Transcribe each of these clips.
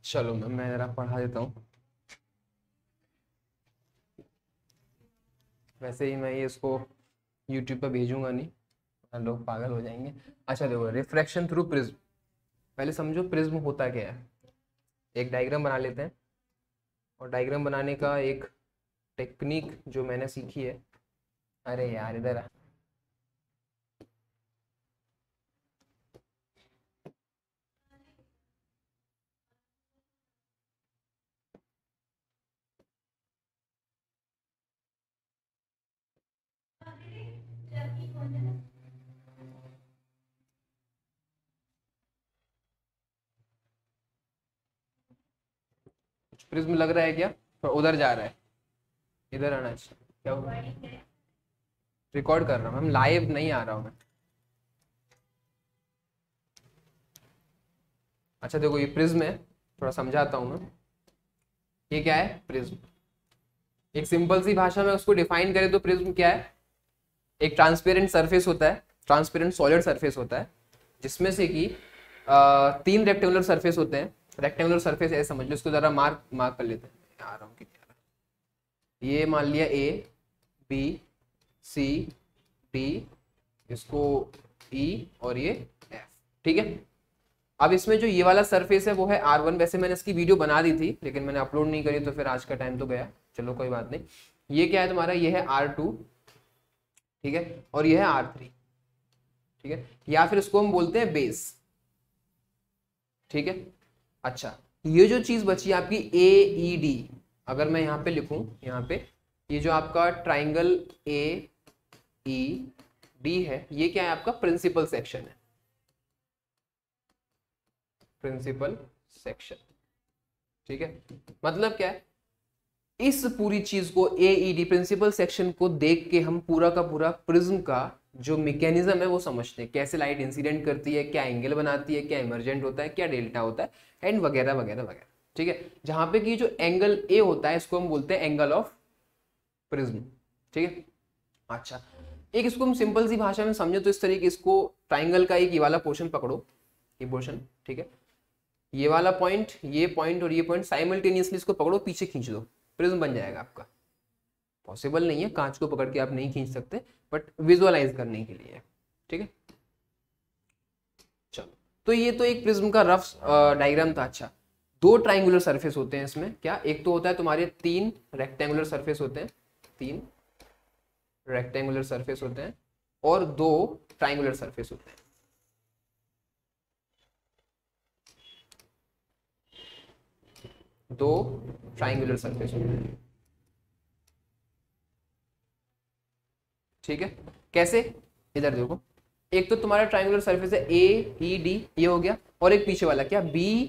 चलो मैं जरा पढ़ा देता हूँ। वैसे ही मैं ये इसको यूट्यूब पर भेजूंगा नहीं, वरना लोग पागल हो जाएंगे। अच्छा देखो, रिफ्रैक्शन थ्रू प्रिज्म, पहले समझो प्रिज्म होता क्या है। एक डायग्राम बना लेते हैं, और डायग्राम बनाने का एक टेक्निक जो मैंने सीखी है। अरे यार इधर आ। प्रिज्म लग रहा है क्या? पर उधर जा रहा है, इधर आना चाहिए। क्या हुआ? रिकॉर्ड कर रहा हूँ मैम, लाइव नहीं आ रहा हूँ मैं। अच्छा देखो, ये प्रिज्म है, थोड़ा समझाता हूँ मैं। ये क्या है? प्रिज्म। एक सिंपल सी भाषा में उसको डिफाइन करें तो प्रिज्म क्या है? एक ट्रांसपेरेंट सरफेस होता है, ट्रांसपेरेंट सॉलिड सरफेस होता है, जिसमें से कि तीन रेक्टेंगुलर सरफेस होते हैं। रेक्टेंगुलर सरफेस ऐसे समझ लो, इसको जरा मार्क मार्क कर लेते हैं। आ रहा हूँ कि ये मान लिया ए, बी, सी, डी, इसको ई, और ये एफ। ठीक है। अब इसमें जो ये वाला सरफेस है वो है R1। वैसे मैंने इसकी वीडियो बना दी थी, लेकिन मैंने अपलोड नहीं करी, तो फिर आज का टाइम तो गया। चलो कोई बात नहीं। ये क्या है तुम्हारा? ये है R2, ठीक है, और ये है R3, ठीक है, या फिर इसको हम बोलते हैं बेस। ठीक है। अच्छा, ये जो चीज बची आपकी AED, अगर मैं यहाँ पे लिखूं, यहाँ पे ये जो आपका ट्राइंगल AED है, ये क्या है? आपका प्रिंसिपल सेक्शन है, प्रिंसिपल सेक्शन। ठीक है। मतलब क्या है? इस पूरी चीज को AED प्रिंसिपल सेक्शन को देख के हम पूरा का पूरा प्रिज्म का जो मैकेनिज्म है वो समझते हैं। कैसे लाइट इंसिडेंट करती है, क्या एंगल बनाती है, क्या इमर्जेंट होता है, क्या डेल्टा होता है, एंड वगैरह वगैरह वगैरह। ठीक है। जहां पे कि जो एंगल ए होता है इसको हम बोलते हैं एंगल ऑफ प्रिज्म। ठीक है। अच्छा, एक इसको हम सिंपल सी भाषा में समझे तो इस तरीके, इसको ट्राइंगल का एक ये वाला पोर्शन पकड़ो, ये पोर्शन, ठीक है, ये वाला पॉइंट, ये पॉइंट और ये पॉइंट साइमल्टेनियसली इसको पकड़ो, पीछे खींच दो, प्रिज्म बन जाएगा आपका। पॉसिबल नहीं है, कांच को पकड़ के आप नहीं खींच सकते, बट विजुअलाइज करने के लिए। ठीक है। चलो, तो ये तो एक प्रिज्म का रफ डायग्राम था। अच्छा, दो ट्राइंगुलर सरफेस होते हैं इसमें। क्या? एक तो होता है तुम्हारे तीन रेक्टेंगुलर सरफेस होते हैं, तीन रेक्टेंगुलर सरफेस होते हैं, और दो ट्राइंगुलर सरफेस होते हैं। दो ट्राइंगुलर सरफेस होते हैं। ठीक है। कैसे? इधर देखो, एक तो तुम्हारा ट्राइंगुलर सरफेस है AED, ये हो गया, और एक पीछे वाला क्या?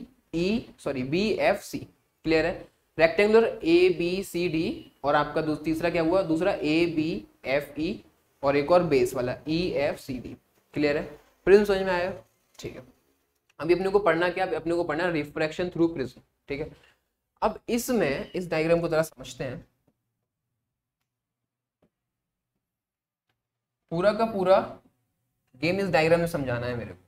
BFC। क्लियर है? रेक्टेंगुलर ABCD, और आपका तीसरा क्या हुआ? दूसरा ABFE, और एक और बेस वाला EFCD। क्लियर है? प्रिज्म समझ में आया? ठीक है। अभी अपने को पढ़ना क्या? अपने को पढ़ना रिफ्रैक्शन थ्रू प्रिज्म। ठीक है। अब इसमें इस डायग्राम को जरा समझते हैं। पूरा का पूरा गेम इस डायग्राम में समझाना है मेरे को।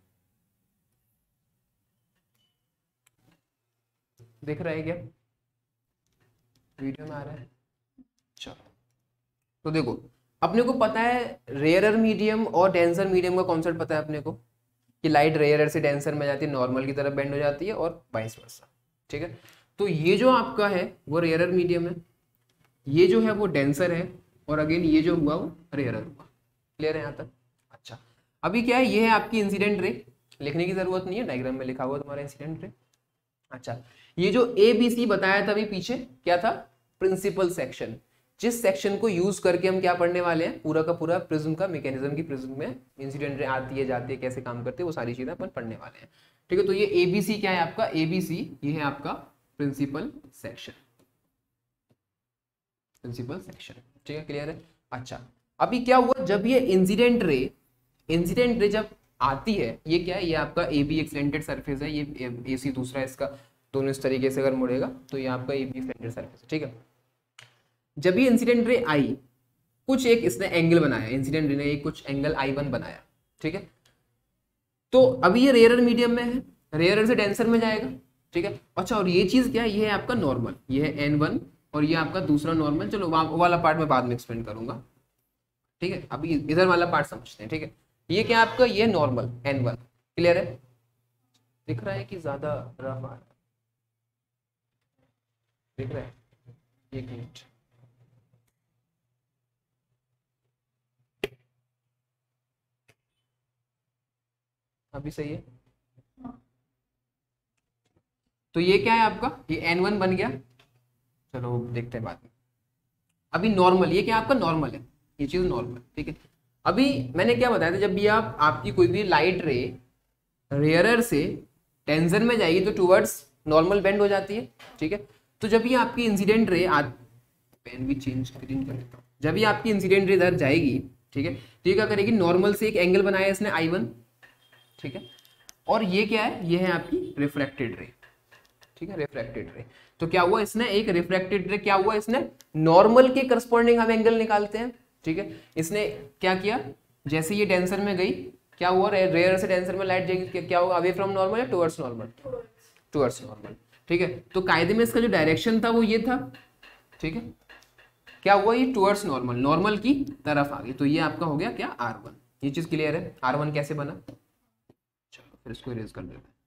दिख रहा है क्या? वीडियो में आ रहा है? चलो, तो देखो, अपने को पता है रेयरर मीडियम और डेंसर मीडियम का कॉन्सेप्ट पता है अपने को, कि लाइट रेयरर से डेंसर में जाती है, नॉर्मल की तरफ बेंड हो जाती है, और वाइस वर्सा। ठीक है। तो ये जो आपका है वो रेयरर मीडियम है, ये जो है वो डेंसर है, और अगेन ये जो हुआ वो रेयरर हुआ। क्लियर है यहाँ तक? अच्छा, अभी क्या है? ये है आपकी इंसिडेंट रे, लिखने की जरूरत नहीं है, डायग्राम में लिखा हुआ तुम्हारा इंसिडेंट रे। अच्छा, ये जो ABC बताया था अभी पीछे, क्या था? Principal section. जिस सेक्शन को यूज करके हम क्या पढ़ने वाले हैं? पूरा का पूरा प्रिज्म का मैकेनिज्म, की प्रिज्म में इंसिडेंट रे आती है, जाती है, कैसे काम करते हैं, वो सारी चीजें अपन पढ़ने वाले हैं। ठीक है। तो ये ABC क्या है आपका? ABC ये है आपका प्रिंसिपल सेक्शन, प्रिंसिपल सेक्शन। ठीक है। क्लियर है? अच्छा, अभी क्या हुआ? जब ये इंसिडेंट रे जब आती है, ये क्या है? ये आपका AB एक स्लैंटेड सरफेस है, ये AC दूसरा है इसका, दोनों इस तरीके से अगर मुड़ेगा तो ये आपका AB स्लैंटेड सरफेस है। ठीक है। जब ये इंसिडेंट रे आई, कुछ एक इसने एंगल बनाया, इंसिडेंट रे ने एक कुछ एंगल I1 बनाया। ठीक है। तो अभी ये रेयरर मीडियम में है, रेयरर से डेंसर में जाएगा। ठीक है। अच्छा, और ये चीज क्या है, ये है आपका नॉर्मल, ये है N1 और ये आपका दूसरा नॉर्मल। चलो वो वाला पार्ट मैं बाद में एक्सप्लेन करूंगा, ठीक है। अभी इधर वाला पार्ट समझते हैं, ठीक है। ये क्या है आपका, ये नॉर्मल N1, क्लियर है? दिख रहा है कि ज्यादा रफ आ रहा है? दिख रहा है? एक मिनट, अभी सही है? तो ये क्या है आपका, ये N1 बन गया। चलो देखते हैं बाद में। अभी नॉर्मल, ये क्या आपका नॉर्मल है, ये चीज नॉर्मल, ठीक है। अभी मैंने क्या बताया था, जब भी आपकी कोई भी लाइट रे रेयरर से टेंजर में जाएगी तो टुवर्ड्स नॉर्मल बेंड हो जाती है, ठीक है। तो जब ये आपकी इंसिडेंट रे पेन भी चेंज ग्रीन कर देता हूँ, जब ये आपकी इंसिडेंट रे इधर जाएगी, ठीक है, तो ये क्या करेगी, नॉर्मल से एक एंगल बनाया इसने I1, ठीक है। और ये क्या है, ये है आपकी रिफ्लेक्टेड रे, ठीक है, रिफ्रैक्टेड रे। तो क्या हुआ, इसने एक रिफ्रैक्टेड रे, क्या हुआ, इसने नॉर्मल के करस्पॉन्डिंग हम एंगल निकालते हैं, ठीक है। इसने क्या किया, जैसे ये डेंसर में गई, क्या हुआ, रेयर से डेंसर में लाइट जाएगी, क्या होगा, अवे फ्रॉम नॉर्मल या टुवर्ड्स नॉर्मल, टुवर्ड्स नॉर्मल, ठीक है। तो कायदे में इसका जो डायरेक्शन था वो ये था, ठीक है। क्या हुआ, ये टुवर्ड्स नॉर्मल, नॉर्मल की तरफ आ गई, तो ये आपका हो गया क्या, R1। ये चीज क्लियर है, R1 कैसे बना? चलो फिर इसको इरेज कर देते हैं,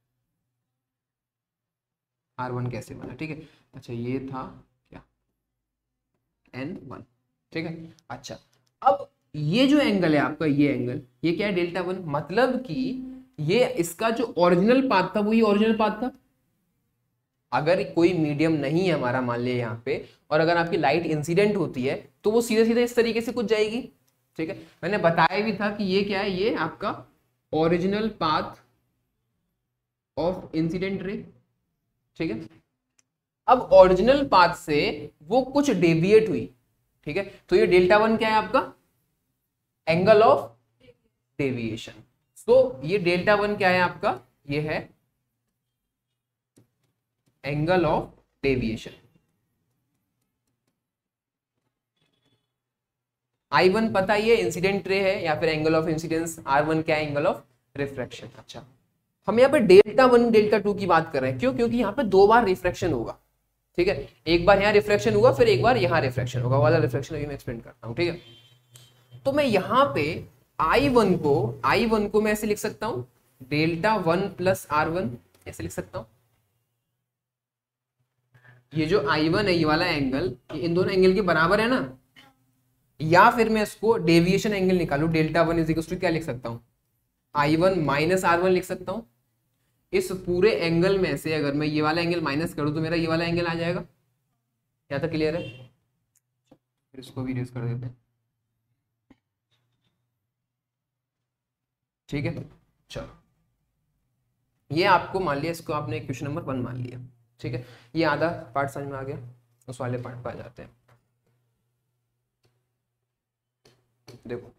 R1 कैसे बना, ठीक है। अच्छा, ये था क्या, N1, ठीक है। अच्छा, अब ये जो एंगल है आपका, ये एंगल, ये क्या है, Δ1, मतलब कि ये इसका जो ओरिजिनल पाथ था वो ये ओरिजिनल पाथ था। अगर कोई मीडियम नहीं है हमारा, मान लिया यहाँ पे, और अगर आपकी लाइट इंसिडेंट होती है तो वो सीधे सीधे इस तरीके से कुछ जाएगी, ठीक है। मैंने बताया भी था कि ये क्या है, ये आपका original path of incident ray, ठीक है। अब ओरिजिनल पाथ से वो कुछ डेविएट हुई, ठीक है, तो ये Δ1 क्या है आपका, एंगल ऑफ डेविएशन। तो ये Δ1 क्या है आपका, ये है एंगल ऑफ डेविएशन। I1 पता ही है इंसिडेंट रे है, या फिर एंगल ऑफ इंसिडेंस, R1 क्या है, एंगल ऑफ रिफ्रैक्शन। अच्छा, हम यहाँ पे Δ1 Δ2 की बात कर रहे हैं, क्यों, क्योंकि यहाँ पे दो बार रिफ्रैक्शन होगा, ठीक है। एक बार यहाँ रिफ्रैक्शन हुआ, फिर एक बार यहाँ रिफ्रैक्शन होगा, वाला रिफ्रैक्शन अभी मैं एक्सप्लेन करता हूँ, ठीक है। तो मैं यहाँ पे I1 को मैं ऐसे लिख सकता हूँ, Δ1 प्लस R1, ऐसे लिख सकता हूँ। ये जो I1 है, ये वाला एंगल, ये इन दोनों एंगल के बराबर है ना, या फिर मैं इसको डेविएशन एंगल निकालू, Δ1 इज इक्वल टू क्या लिख सकता हूँ, I1 माइनस R1 लिख सकता हूँ। इस पूरे एंगल में से अगर मैं ये वाला एंगल माइनस करूँ तो मेरा ये वाला एंगल आ जाएगा। यहाँ तक क्लियर है? फिर इसको भी इरेज कर देते हैं, ठीक है। चलो, ये आपको मान लिया, इसको आपने क्वेश्चन नंबर 1 मान लिया, ठीक है। ये आधा पार्ट समझ में आ गया, उस वाले पार्ट पर आ जाते हैं। देखो,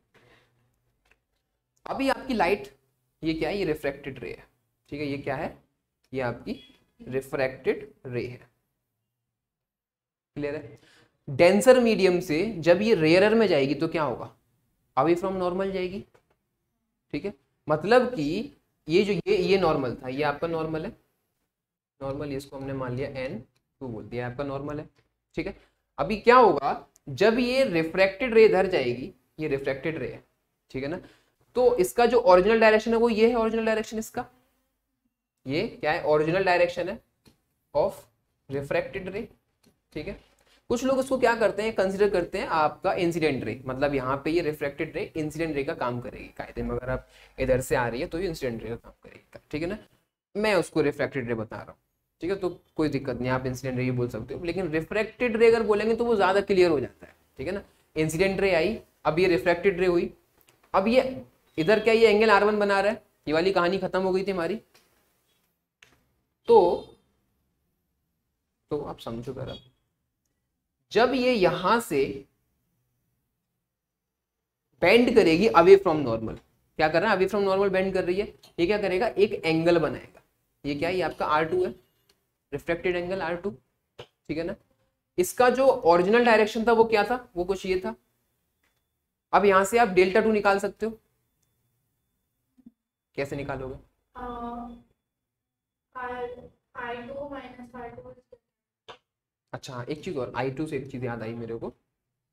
अभी आपकी लाइट, ये क्या है, ये रिफ्रैक्टेड रे है, ठीक है। ये क्या है, ये आपकी रिफ्रैक्टेड रे है, क्लियर है। डेंसर मीडियम से जब ये रेयरर में जाएगी तो क्या होगा, अवे फ्रॉम नॉर्मल जाएगी, ठीक है। मतलब कि ये जो ये नॉर्मल था, ये आपका नॉर्मल है, नॉर्मल, इसको हमने मान लिया N2 बोल दिया, आपका नॉर्मल है, ठीक है। अभी क्या होगा, जब ये रिफ्रैक्टेड रे इधर जाएगी, ये रिफ्रैक्टेड रे है, ठीक है ना, तो इसका जो ओरिजिनल डायरेक्शन है वो ये है, ओरिजिनल डायरेक्शन इसका, ये क्या है, ओरिजिनल डायरेक्शन है ऑफ रिफ्रैक्टेड रे, ठीक है। कुछ लोग इसको क्या करते हैं, कंसीडर करते हैं आपका इंसिडेंट रे, मतलब यहाँ पे ये रिफ्रैक्टेड रे इंसिडेंट रे का काम करेगी कायदे में, अगर आप इधर से आ रही है तो ये इंसिडेंट रे का काम करेगी, ठीक है ना। मैं उसको रिफ्रैक्टेड रे बता रहा हूँ, ठीक है, तो कोई दिक्कत नहीं, आप इंसिडेंट रे ही बोल सकते हो, लेकिन रिफ्रैक्टेड रे अगर बोलेंगे तो वो ज्यादा क्लियर हो जाता है, ठीक है ना। इंसिडेंट रे आई, अब ये रिफ्रैक्टेड रे हुई, अब ये इधर क्या, ये एंगल R1 बना रहा है, ये वाली कहानी खत्म हो गई थी हमारी। तो आप समझो जरा, जब ये यहां से बेंड करेगी अवे फ्रॉम नॉर्मल, क्या कर रहा है, अवे फ्रॉम नॉर्मल बेंड कर रही है, ये क्या करेगा, एक एंगल बनाएगा, ये क्या है, ये आपका R2 है, रिफ्लेक्टेड एंगल R2, ठीक है ना। इसका जो ओरिजिनल डायरेक्शन था वो क्या था, वो कुछ ये था। अब यहां से आप Δ2 निकाल सकते हो, कैसे निकालोगे, I2 अच्छा एक चीज और, I2 से एक चीज याद आई मेरे को,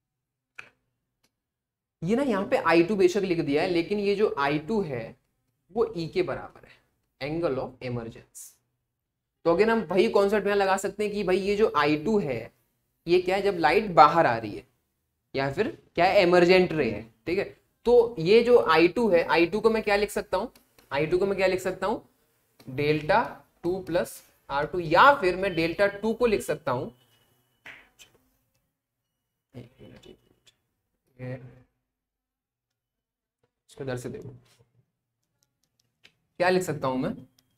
ये ना यहाँ पे I2 बेशक लिख दिया है, लेकिन ये जो I2 है वो E के बराबर है, एंगल ऑफ इमरजेंस। तो अगर हम वही कॉन्सेप्ट में लगा सकते हैं कि भाई ये जो I2 है ये क्या है, जब लाइट बाहर आ रही है या फिर क्या है, एमरजेंट रे है, ठीक है। तो ये जो I2 है, I2 को मैं क्या लिख सकता हूँ, I2 को मैं क्या लिख सकता हूँ, डेल्टा 2 प्लस R2, या फिर मैं डेल्टा 2 को लिख सकता हूँ, इसको इधर से देखो, क्या लिख सकता हूं मैं,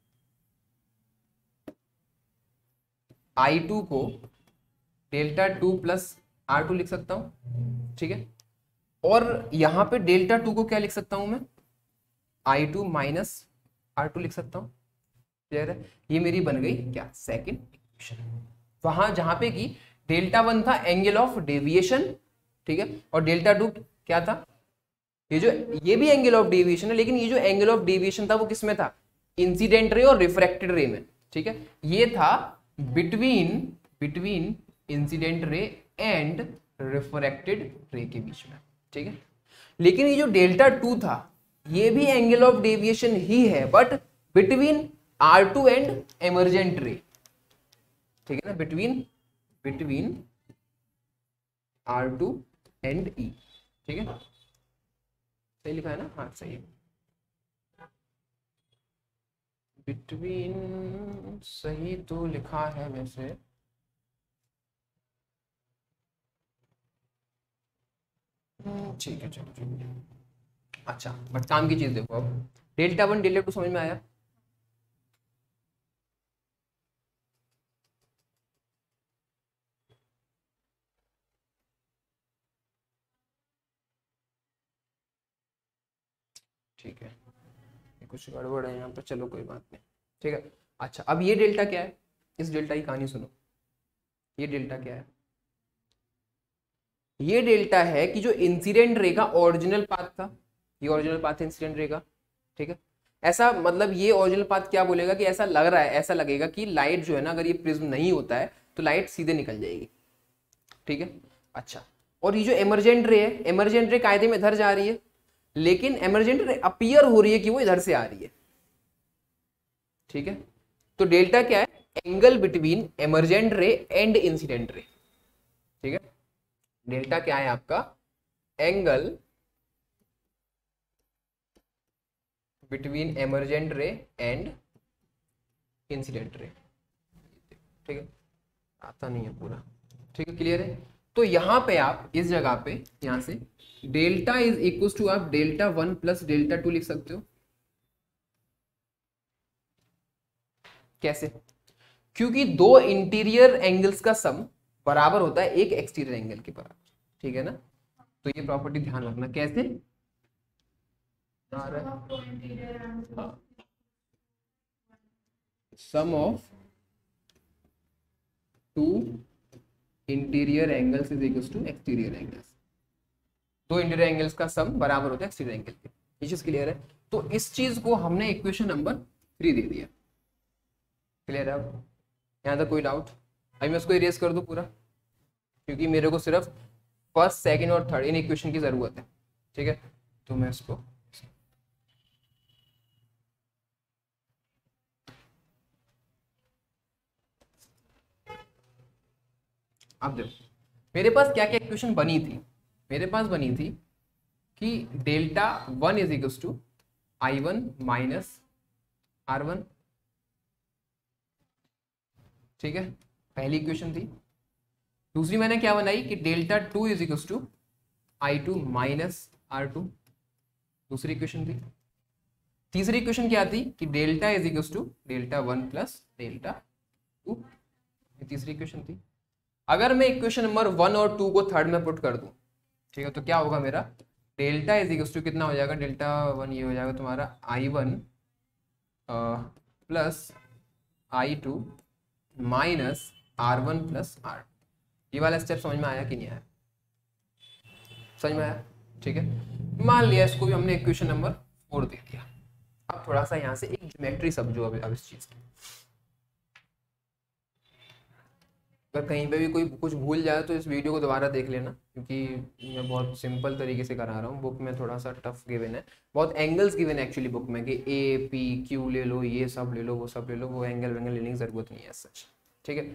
I2 को डेल्टा 2 प्लस R2 लिख सकता हूं, ठीक है। और यहां पे डेल्टा 2 को क्या लिख सकता हूं मैं, I2 माइनस R2 लिख सकता हूं। क्लियर है, ये मेरी बन गई क्या, सेकंड इक्वेशन। वहां जहां पे कि डेल्टा 1 था एंगल ऑफ डेविएशन, ठीक है, और डेल्टा 2 क्या था, ये भी एंगल ऑफ डेविएशन है, लेकिन ये जो एंगल ऑफ डेविएशन था वो किस में था, इंसिडेंट रे और रिफ्रैक्टेड रे में, ठीक है। ये था between incident ray and refracted ray के बीच में, ठीक है। लेकिन ये जो डेल्टा 2 था ये भी एंगल ऑफ डेविएशन ही है, but between R2 and emergent रे, ठीक है ना, बिटवीन R2 एंड E, ठीक है। सही लिखा है ना, हाँ सही है, बिटवीन सही तो लिखा है वैसे, ठीक है चलो ठीक है। अच्छा बट काम की चीज देखो, अब डेल्टा 1 डेल्टा 2 समझ में आया, ठीक है, कुछ गड़बड़ है यहाँ पर, चलो कोई बात नहीं, ठीक है। अच्छा अब ये डेल्टा क्या है, इस डेल्टा की कहानी सुनो, ये डेल्टा क्या है, ये डेल्टा है कि जो इंसिडेंट रे का ओरिजिनल पाथ था, ये ओरिजिनल पाथ है इंसिडेंट रे का, ठीक है। ऐसा मतलब ये ओरिजिनल पाथ क्या बोलेगा कि ऐसा लग रहा है, ऐसा लगेगा कि लाइट जो है ना, अगर ये प्रिज्म नहीं होता है तो लाइट सीधे निकल जाएगी, ठीक है। अच्छा और ये जो एमरजेंट रे है, एमरजेंट रे कायदे में इधर जा रही है, लेकिन एमरजेंट रे अपीयर हो रही है कि वो इधर से आ रही है, ठीक है। तो डेल्टा क्या है, angle between emergent ray and incident ray, ठीक है। डेल्टा क्या है आपका, angle between emergent ray and incident ray, ठीक है। आता नहीं है पूरा, ठीक है, क्लियर है। तो यहां पे आप इस जगह पे यहां से डेल्टा इज इक्वल टू आप डेल्टा 1 प्लस डेल्टा 2 लिख सकते हो, कैसे, क्योंकि दो इंटीरियर एंगल्स का सम बराबर होता है एक एक्सटीरियर एंगल के बराबर, ठीक है ना। तो ये प्रॉपर्टी ध्यान रखना, कैसे sum of two interior angles is equal to exterior angles, दो इंटीरियर एंगल्स का सम बराबर होता है एक्सटीरियर एंगल के, ये चीज क्लियर है। तो इस चीज को हमने इक्वेशन नंबर 3 दे दिया, क्लियर है। अब यहाँ तक कोई डाउट, अभी मैं इसको इरेज कर दूं पूरा, क्योंकि मेरे को सिर्फ फर्स्ट सेकंड और थर्ड इन इक्वेशन की जरूरत है, ठीक है। तो मैं इसको अब देखो मेरे पास क्या क्या इक्वेशन बनी थी, मेरे पास बनी थी कि delta 1 is equal to I1 minus R1, ठीक है, पहली इक्वेशन थी। दूसरी मैंने क्या बनाई कि delta 2 is equal to I2 minus R2, दूसरी इक्वेशन थी। तीसरी इक्वेशन क्या थी कि delta is equal to delta 1 plus delta 2, ये तीसरी इक्वेशन थी। अगर मैं इक्वेशन नंबर 1 और 2 को थर्ड में पुट कर दूं, ठीक है, तो क्या होगा मेरा, डेल्टा इज इक्वल टू कितना हो जाएगा, डेल्टा 1 ये हो जाएगा तुम्हारा I1 plus I2 minus R1 plus R, ये वाला स्टेप समझ में आया कि नहीं आया, समझ में आया, ठीक है। मान लिया इसको भी हमने इक्वेशन नंबर 4 दे दिया। अब थोड़ा सा यहाँ से एक ज्योमेट्री समझो अब इस चीज की, अगर कहीं पे भी कोई कुछ भूल जाए तो इस वीडियो को दोबारा देख लेना, क्योंकि मैं बहुत सिंपल तरीके से करा रहा हूँ। बुक में थोड़ा सा टफ गिवन है, बहुत एंगल्स गिवन है एक्चुअली बुक में, कि ए पी क्यू ले लो, ये सब ले लो, वो सब ले लो, वो एंगल वेंगल लेने की जरूरत नहीं है सच। ठीक है,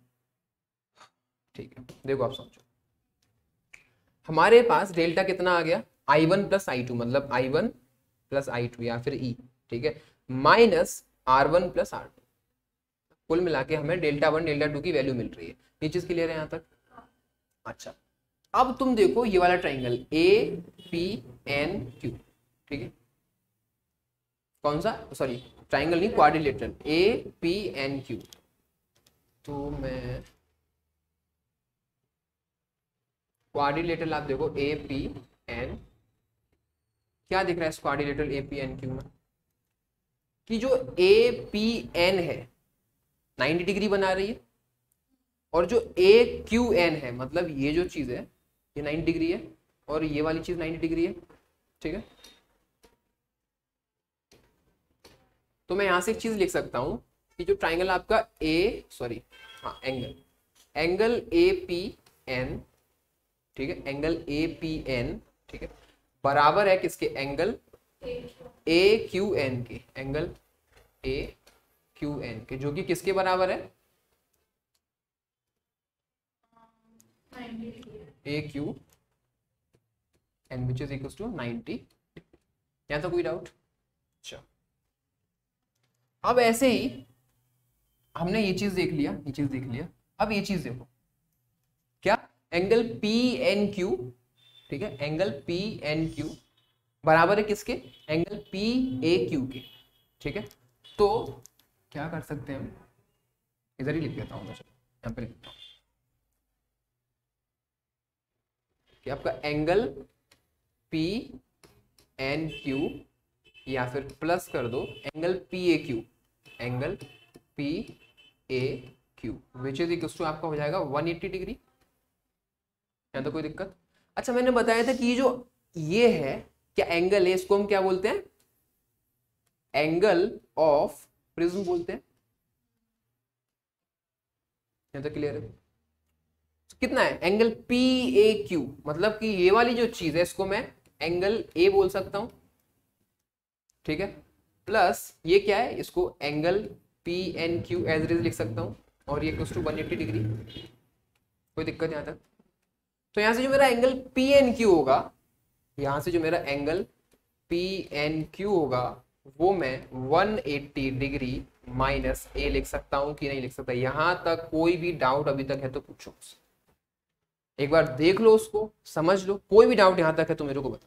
ठीक है, देखो आप समझो। हमारे पास डेल्टा कितना आ गया, I1 प्लस I2, मतलब I1 प्लस I2 या फिर E, ठीक है, माइनस R1 प्लस R2। कुल मिला के हमें डेल्टा 1 डेल्टा 2 की वैल्यू मिल रही है। ये चीज क्लियर है यहाँ तक? अच्छा, अब तुम देखो ये वाला triangle A P N Q, ठीक है, कौन सा, सॉरी ट्राइंगल नहीं, quadrilateral A P N Q. तो मैं क्वाड्रिलेटरल, आप देखो ए पी एन, क्या दिख रहा है quadrilateral A P N Q में, कि जो ए पी एन है 90 डिग्री बना रही है, और जो ए क्यू एन है, मतलब ये जो चीज है ये 90 डिग्री है, और ये वाली चीज 90 डिग्री है, ठीक है। तो मैं यहां से एक चीज लिख सकता हूं कि जो ट्राइंगल आपका ए, सॉरी हाँ, एंगल ए पी एन, ठीक है, एंगल ए पी एन, ठीक है, बराबर है किसके, एंगल ए क्यू एन के, एंगल ए क्यू एन के, जो कि किसके बराबर है, A Q N which is equal to 90। यहां तो कोई डाउट? अच्छा, अब ऐसे ही हमने ये चीज देख लिया, ये चीज देख लिया, अब ये चीज देखो, क्या, एंगल पी एन क्यू, ठीक है, एंगल पी एन क्यू बराबर है किसके, एंगल पी ए क्यू के, ठीक है। तो क्या कर सकते हैं हम, इधर ही लिख देता हूँ मैं, चलो यहाँ पे लिख देता हूँ कि आपका एंगल पी एन क्यू, या फिर प्लस कर दो angle P A Q, angle P A Q which is equal to आपका हो जाएगा 180 डिग्री। यहाँ तो कोई दिक्कत? अच्छा, मैंने बताया था कि ये जो ये है क्या एंगल है, इसको हम क्या बोलते हैं, एंगल ऑफ प्रिज्म बोलते हैं। यहाँ तो क्लियर है? तो कितना है, एंगल पी ए क्यू, मतलब कि ये वाली जो चीज है इसको मैं एंगल ए बोल सकता हूं, ठीक है, प्लस ये क्या है, इसको angle P N Q as it is लिख सकता हूं, और ये इक्वल्स टू 180 डिग्री। कोई दिक्कत यहाँ तक? तो यहाँ से जो मेरा एंगल पी एन क्यू होगा, यहाँ से जो मेरा एंगल पी एन क्यू होगा, वो मैं 180 डिग्री माइनस ए लिख सकता हूं कि नहीं लिख सकता? यहां तक कोई भी डाउट अभी तक है तो पूछो, एक बार देख लो उसको, समझ लो, कोई भी डाउट यहां तक है तो मेरे को बताओ।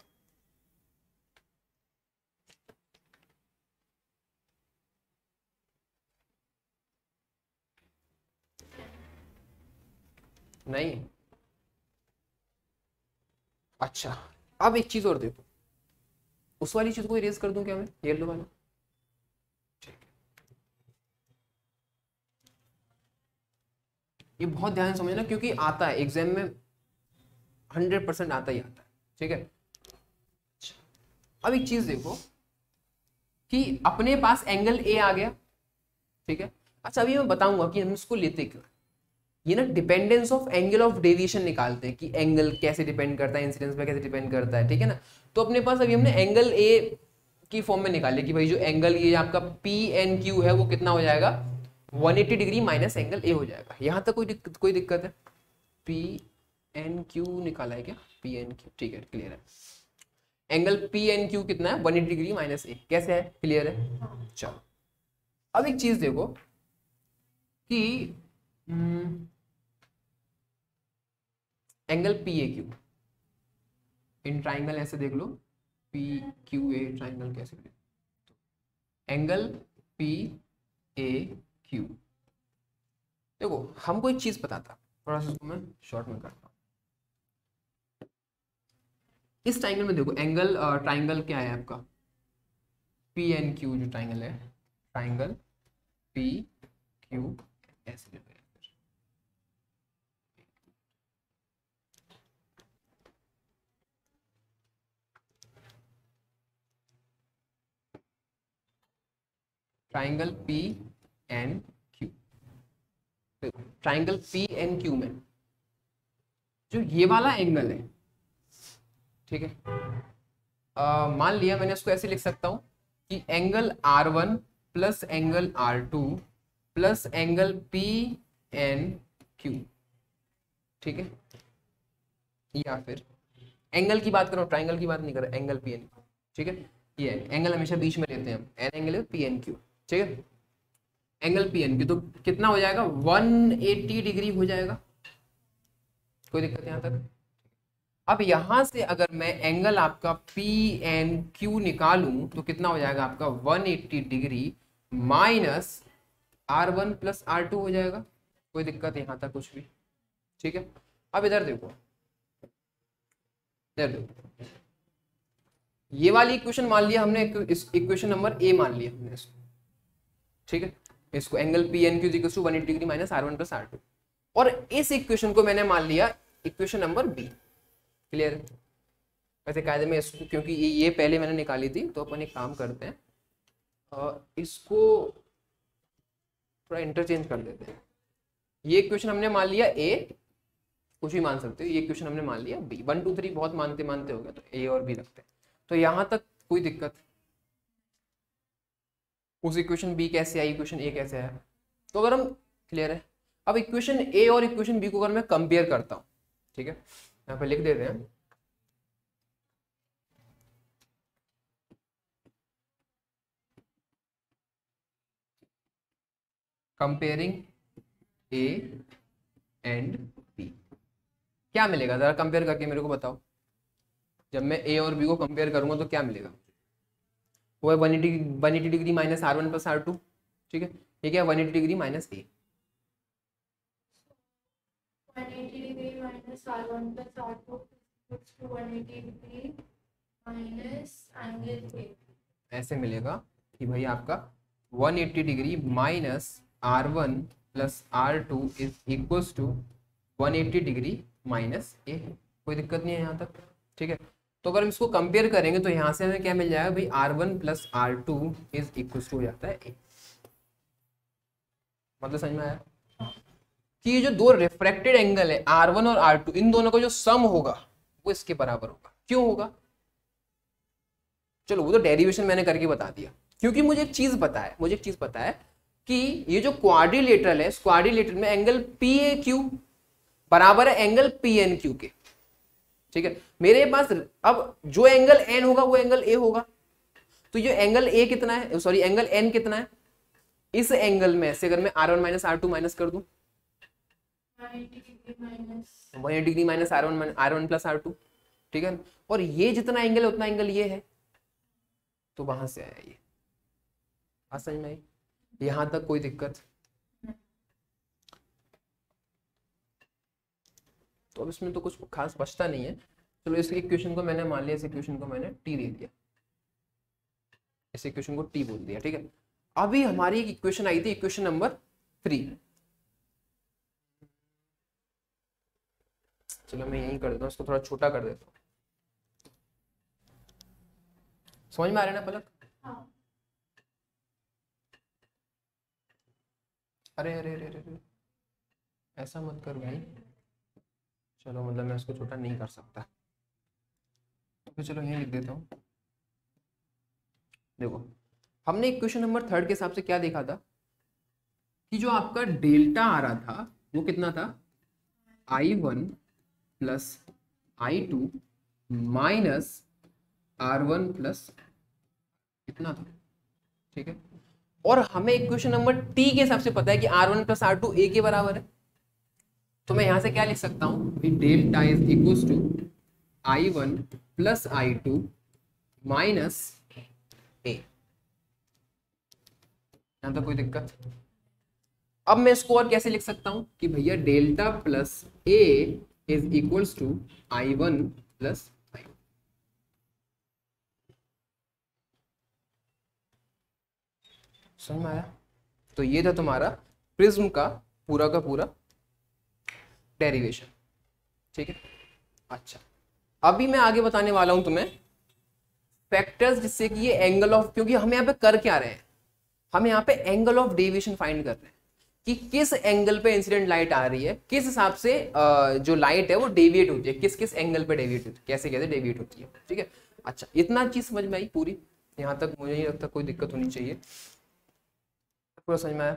नहीं? अच्छा, अब एक चीज और देखो, उस वाली चीज को इरेज कर दूं क्या मैं, येलो वाला? ठीक है, ये बहुत ध्यान से समझना, क्योंकि आता है एग्जाम में, 100% आता ही आता है, ठीक है। अच्छा, अब एक चीज देखो कि अपने पास एंगल ए आ गया, ठीक है। अच्छा, अभी मैं बताऊंगा कि हम इसको लेते क्यों, ये ना dependence of angle of deviation निकालते हैं, कि एंगल कैसे डिपेंड करता है इंसिडेंस पे, कैसे डिपेंड करता है, ठीक है ना। तो अपने पास अभी हमने एंगल ए की फॉर्म में निकाले कि भाई जो एंगल ये आपका पी एन क्यू है वो कितना हो जाएगा, 180 डिग्री माइनस एंगल ए हो जाएगा। यहां तक कोई दिक्कत है? पी एन क्यू निकाला है क्या, पी एन क्यू, ठीक है, क्लियर है। एंगल पी एन क्यू कितना है, 180 डिग्री माइनस ए, कैसे है, क्लियर है? चलो, अब एक चीज देखो कि angle P A Q in triangle ऐसे देख लो, पी क्यू ए ट्राइंगल कैसे, एंगल पी ए क्यू, देखो हमको एक चीज पता था, थोड़ा सा इसको मैं शॉर्ट में करता हूँ। इस ट्राइंगल में देखो एंगल, ट्राइंगल क्या है आपका, पी एन क्यू जो ट्राइंगल है, ट्राइंगल पी क्यू ऐसे, triangle P N Q, triangle P N Q में जो ये वाला एंगल है, ठीक है, मान लिया मैंने इसको ऐसे लिख सकता हूं कि angle R1 plus angle R2 plus angle P N Q, ठीक है, या फिर एंगल की बात करो, ट्राइंगल की बात नहीं कर रहा, एंगल पी एन, ठीक है, ये एंगल हमेशा बीच में लेते हैं हम, N angle P N Q, ठीक है, एंगल पी एन क्यू तो कितना हो जाएगा, 180 डिग्री हो जाएगा, कोई दिक्कत यहाँ तक। अब यहां से अगर मैं एंगल आपका पी एन क्यू निकालूं तो कितना हो जाएगा आपका 180 degree minus R1 plus R2 हो जाएगा, कोई दिक्कत यहाँ तक कुछ भी, ठीक है। अब इधर देखो, इधर देखो, ये वाली इक्वेशन मान लिया हमने, इक्वेशन नंबर ए मान लिया हमने इसको, ठीक है, इसको angle P N Q equal to 180 degree minus R1 plus R2, और इस इक्वेशन को मैंने मान लिया इक्वेशन नंबर बी। क्लियर? वैसे कायदे में इसको, क्योंकि ये पहले मैंने निकाली थी, तो अपन एक काम करते हैं, इसको थोड़ा इंटरचेंज कर देते हैं। ये इक्वेशन हमने मान लिया ए, कुछ भी मान सकते हो, ये इक्वेशन हमने मान लिया बी, 1 2 3 बहुत मानते मानते हो गया, तो ए और बी रखते हैं। तो यहां तक कोई दिक्कत, उस इक्वेशन बी कैसे आई, इक्वेशन ए कैसे आया, तो अगर हम, क्लियर है। अब इक्वेशन ए और इक्वेशन बी को अगर मैं कंपेयर करता हूँ, ठीक है, यहाँ पे लिख देते हैं, कंपेयरिंग ए एंड बी, क्या मिलेगा जरा कंपेयर करके मेरे को बताओ। जब मैं ए और बी को कंपेयर करूंगा तो क्या मिलेगा, वो है 180 degree minus R1 plus R2, ठीक है, ये क्या है 180 degree minus A, 180 degree minus R1 plus R2 equals to 180 degree minus angle A. ऐसे मिलेगा कि भाई आपका 180 degree minus R1 plus R2 is equals to 180 degree minus A, कोई दिक्कत नहीं है यहाँ तक, ठीक है। तो अगर हम इसको कंपेयर करेंगे तो यहाँ से हमें क्या मिल जाएगा भाई, R1 plus R2 is equals to हो जाता है ए। मतलब समझ में आया कि ये जो दो रिफ्रैक्टेड एंगल है R1 और R2, इन दोनों का जो सम होगा वो इसके बराबर होगा। क्यों होगा, चलो वो तो डेरिवेशन मैंने करके बता दिया, क्योंकि मुझे एक चीज पता है, कि ये जो क्वाड्रिलेटरल है, इस क्वाड्रिलेटरल में एंगल पी ए क्यू बराबर है एंगल पी एन क्यू के, ठीक है। मेरे पास अब जो एंगल एन होगा वो एंगल ए होगा, तो ये एंगल ए कितना है, सॉरी एंगल एन कितना है, इस एंगल में से अगर मैं R1 माइनस R2 माइनस कर दूं, 180 degree minus R1 plus R2, ठीक है, और ये जितना एंगल है उतना एंगल ये है, तो वहां से आया ये, आ समझ में आई, यहां तक कोई दिक्कत। तो अब इसमें तो कुछ खास बचता नहीं है। चलो इस इक्वेशन को मैंने मान लिया, इस इक्वेशन को मैंने टी दे दिया, इस इक्वेशन को टी बोल दिया, ठीक है। अभी हमारी एक इक्वेशन आई थी, इक्वेशन नंबर 3, चलो मैं यही कर देता हूँ, इसको थोड़ा छोटा कर देता हूँ। समझ में आ रहा है ना पलक? हाँ। अरे अरे अरे अरे ऐसा मत कर भाई, चलो मतलब मैं इसको छोटा नहीं कर सकता, तो चलो यही लिख देता हूँ। देखो हमने इक्वेशन नंबर 3 के हिसाब से क्या देखा था कि जो आपका डेल्टा आ रहा था वो कितना था, I1 plus I2 minus R1 plus कितना था, ठीक है। और हमें इक्वेशन नंबर टी के हिसाब से पता है कि R1 प्लस R2 ए के बराबर है, तो मैं यहां से क्या लिख सकता हूं, delta is equals to I1 plus I2 minus A, यहां तक कोई दिक्कत। अब मैं इसको और कैसे लिख सकता हूं कि भैया delta plus A is equals to I1 plus I2, समझ में आया? तो ये था तुम्हारा प्रिज्म का पूरा डेरिवेशन, ठीक है। अच्छा अभी मैं आगे बताने वाला हूं तुम्हें फैक्टर्स जिससे कि ये एंगल ऑफ, क्योंकि हम यहाँ पे कर क्या रहे हैं, हम यहाँ पे एंगल ऑफ डेविएशन फाइंड कर रहे हैं। कि किस एंगल पे इंसिडेंट लाइट आ रही है, किस हिसाब से जो लाइट है वो डेविएट होती है, किस किस एंगल पे डेविएट होती है, कैसे कैसे डेविएट होती है। ठीक है, अच्छा इतना चीज समझ में आई पूरी, यहाँ तक मुझे नहीं लगता कोई दिक्कत होनी चाहिए, पूरा समझ में आया।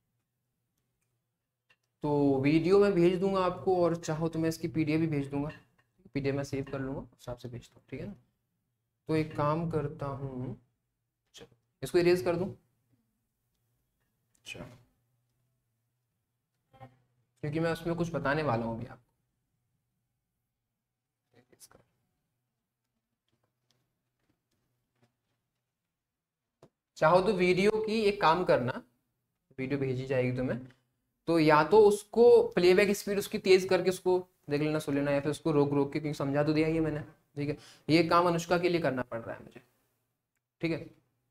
तो वीडियो मैं भेज दूंगा आपको, और चाहो तो मैं इसकी पीडीएफ भी भेज दूंगा, पीडीएफ मैं सेव कर लूंगा, उस हिसाब से भेजता हूँ, ठीक है ना। तो एक काम करता हूँ, चलो इसको इरेज कर दूँ, चलो क्योंकि मैं उसमें कुछ बताने वाला हूँ अभी आपको। चाहो तो वीडियो की एक काम करना, वीडियो भेजी जाएगी तुम्हें, तो या तो उसको प्लेबैक स्पीड उसकी तेज करके उसको देख लेना, सुन लेना, या फिर उसको रोक रोक के, क्योंकि समझा तो दिया ही है मैंने। ठीक है, ये काम अनुष्का के लिए करना पड़ रहा है मुझे। ठीक है,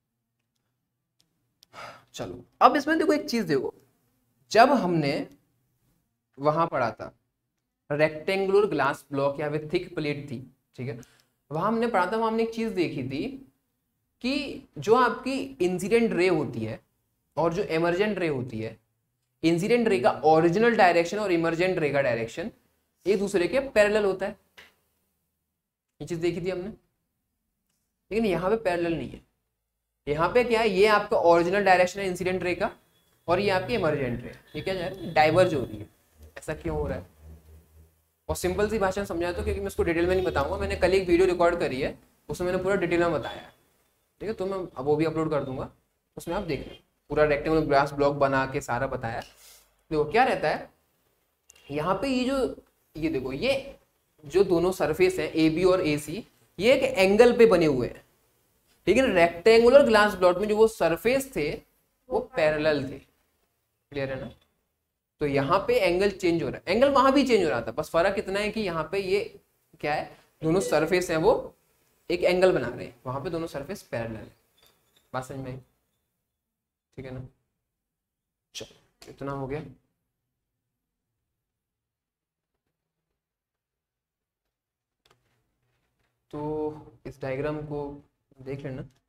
चलो अब इसमें देखो एक चीज देखो, जब हमने वहां पढ़ा था रेक्टेंगुलर ग्लास ब्लॉक या फिर थिक प्लेट थी, ठीक है, वहां हमने पढ़ा था, वहां हमने एक चीज देखी थी कि जो आपकी इंसिडेंट रे होती है और जो इमर्जेंट रे होती है, इंसिडेंट रे का ओरिजिनल डायरेक्शन और इमर्जेंट रे का डायरेक्शन एक दूसरे के पैरेलल होता है, ये चीज देखी थी हमने। लेकिन यहाँ पे पैरेलल नहीं है, यहाँ पे क्या है, ये आपका ओरिजिनल डायरेक्शन है इंसिडेंट रे का, और ये आपकी इमर्जेंट रे, ये क्या जा रहा है, डाइवर्ज हो रही है। ऐसा क्यों हो रहा है, और सिंपल सी भाषा में समझा तो, क्योंकि मैं इसको डिटेल में नहीं बताऊंगा, मैंने कल एक वीडियो रिकॉर्ड करी है, उसमें मैंने पूरा डिटेल में बताया है। ठीक है, तो मैं अब वो भी अपलोड कर दूंगा, उसमें आप देख लें, पूरा रेक्टेंगुलर ग्लास ब्लॉक बना के सारा बताया। देखो क्या रहता है यहाँ पे, ये देखो, ये जो दोनों सरफेस है ए बी और ए सी, ये एक एंगल पे बने हुए हैं, लेकिन रेक्टेंगुलर ग्लास ब्लॉक में जो वो सरफेस थे वो पैरेलल थे। क्लियर है ना, तो यहाँ पे एंगल चेंज हो रहा है, एंगल वहां भी चेंज हो रहा था, बस फर्क इतना है कि यहाँ पे ये क्या है, दोनों सरफेस है वो एक एंगल बना रहे हैं, वहां पे दोनों सरफेस पैरेलल है। बात समझ में आई, ठीक है ना। चलो इतना हो गया। तो इस डायग्राम को देख लेना।